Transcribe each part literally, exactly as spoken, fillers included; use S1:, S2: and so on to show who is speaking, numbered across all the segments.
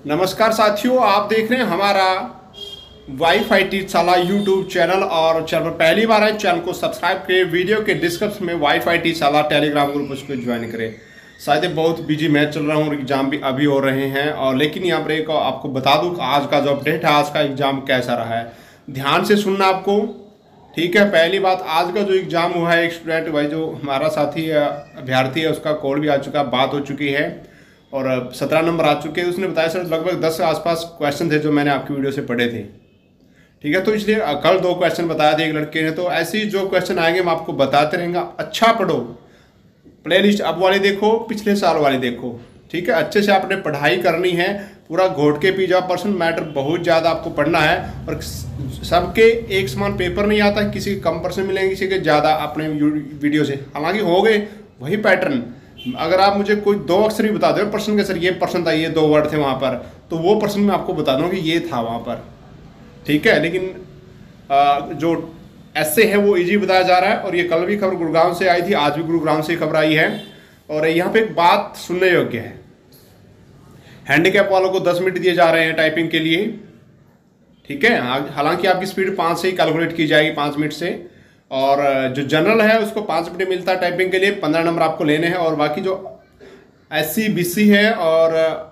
S1: नमस्कार साथियों, आप देख रहे हैं हमारा वाईफाई टीचशाला यूट्यूब चैनल। और चैनल पर पहली बार है, चैनल को सब्सक्राइब करें। वीडियो के डिस्क्रिप्शन में वाईफाई टीचशाला टेलीग्राम ग्रुप उसको ज्वाइन करें। शायद बहुत बिजी मैच चल रहा हूँ और एग्जाम भी अभी हो रहे हैं, और लेकिन यहाँ पर एक आपको बता दूँ आज का जो अपडेट है, आज का एग्जाम कैसा रहा है, ध्यान से सुनना आपको, ठीक है। पहली बात, आज का जो एग्जाम हुआ है, एक स्टूडेंट भाई जो हमारा साथी अभ्यर्थी है उसका कॉल भी आ चुका, बात हो चुकी है और सत्रह नंबर आ चुके हैं। उसने बताया सर लगभग दस के आसपास क्वेश्चन थे जो मैंने आपकी वीडियो से पढ़े थे, ठीक है। तो इसलिए कल दो क्वेश्चन बताया थे एक लड़के ने, तो ऐसे ही जो क्वेश्चन आएंगे हम आपको बताते रहेंगे। अच्छा पढ़ो, प्ले लिस्ट अब वाली देखो, पिछले साल वाली देखो, ठीक है। अच्छे से आपने पढ़ाई करनी है, पूरा घोट के पी जाओ। पर्सन मैटर बहुत ज़्यादा आपको पढ़ना है, और सबके एक समान पेपर नहीं आता, किसी के कम पर्सन मिलेंगे, किसी के ज़्यादा अपने वीडियो से। हालांकि हो गए वही पैटर्न। अगर आप मुझे कोई दो अक्षर भी बता दो पर्सन के, सर ये पर्सन था, ये दो वर्ड थे वहाँ पर, तो वो पर्सन मैं आपको बता दूँ कि ये था वहाँ पर, ठीक है। लेकिन आ, जो ऐसे है वो इजी बताया जा रहा है। और ये कल भी खबर गुरुग्राम से आई थी, आज भी गुरुग्राम से खबर आई है। और यहाँ पे एक बात सुनने योग्य है, हैंडीकैप वालों को दस मिनट दिए जा रहे हैं टाइपिंग के लिए, ठीक है। हालांकि आपकी स्पीड पाँच से ही कैलकुलेट की जाएगी, पाँच मिनट से। और जो जनरल है उसको पाँच मिनट मिलता है टाइपिंग के लिए, पंद्रह नंबर आपको लेने हैं। और बाकी जो एस सी बी सी है और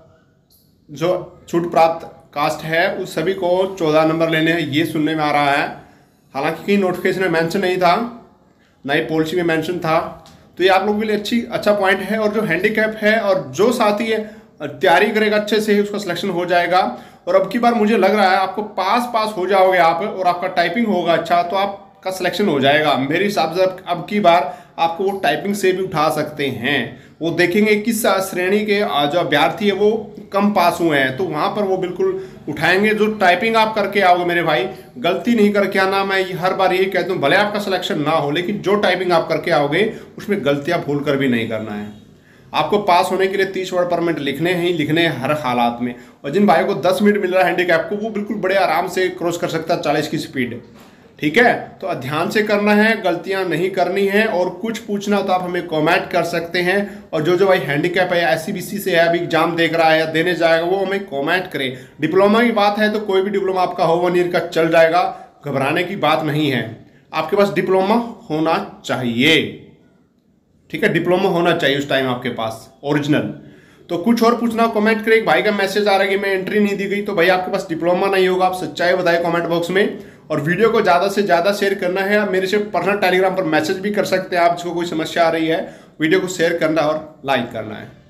S1: जो छूट प्राप्त कास्ट है उस सभी को चौदह नंबर लेने हैं, ये सुनने में आ रहा है। हालांकि कहीं नोटिफिकेशन में मेंशन नहीं था, ना ही पॉलिसी में मेंशन था, तो ये आप लोगों के लिए अच्छी अच्छा पॉइंट है। और जो हैंडीकैप है और जो साथी है तैयारी करेगा अच्छे से ही उसका सिलेक्शन हो जाएगा। और अब की बार मुझे लग रहा है आपको पास पास हो जाओगे आप, और आपका टाइपिंग होगा अच्छा, तो आपका सिलेक्शन हो जाएगा। मेरे हिसाब से अब की बार आपको वो टाइपिंग से भी उठा सकते हैं। वो देखेंगे किस श्रेणी के जो अभ्यर्थी है वो कम पास हुए हैं, तो वहाँ पर वो बिल्कुल उठाएंगे। जो टाइपिंग आप करके आओगे मेरे भाई, गलती नहीं करके आना। मैं हर बार यही कहता हूँ, भले आपका सिलेक्शन ना हो, लेकिन जो टाइपिंग आप करके आओगे उसमें गलतियाँ भूल कर भी नहीं करना है। आपको पास होने के लिए तीस वर्ड पर मिनट लिखने हैं ही लिखने हैं हर हालात में। और जिन भाइयों को दस मिनट मिल रहा है हैंडीकैप को, वो बिल्कुल बड़े आराम से क्रॉस कर सकता है चालीस की स्पीड, ठीक है। तो ध्यान से करना है, गलतियां नहीं करनी है। और कुछ पूछना हो तो आप हमें कमेंट कर सकते हैं। और जो जो भाई हैंडीकैप है या एस सी बी सी से है, अभी एग्जाम देख रहा है या देने जाएगा, वो हमें कमेंट करें। डिप्लोमा की बात है तो कोई भी डिप्लोमा आपका हो वन ईयर का चल जाएगा, घबराने की बात नहीं है। आपके पास डिप्लोमा होना चाहिए, ठीक है। डिप्लोमा होना चाहिए उस टाइम आपके पास ओरिजिनल। तो कुछ और पूछना कमेंट करें। एक भाई का मैसेज आ रहा है कि मैं एंट्री नहीं दी गई, तो भाई आपके पास डिप्लोमा नहीं होगा, आप सच्चाई बताएं कमेंट बॉक्स में। और वीडियो को ज़्यादा से ज़्यादा शेयर करना है। आप मेरे से पर्सनल टेलीग्राम पर मैसेज भी कर सकते हैं, आप जिसको कोई समस्या आ रही है। वीडियो को शेयर करना और लाइक करना है।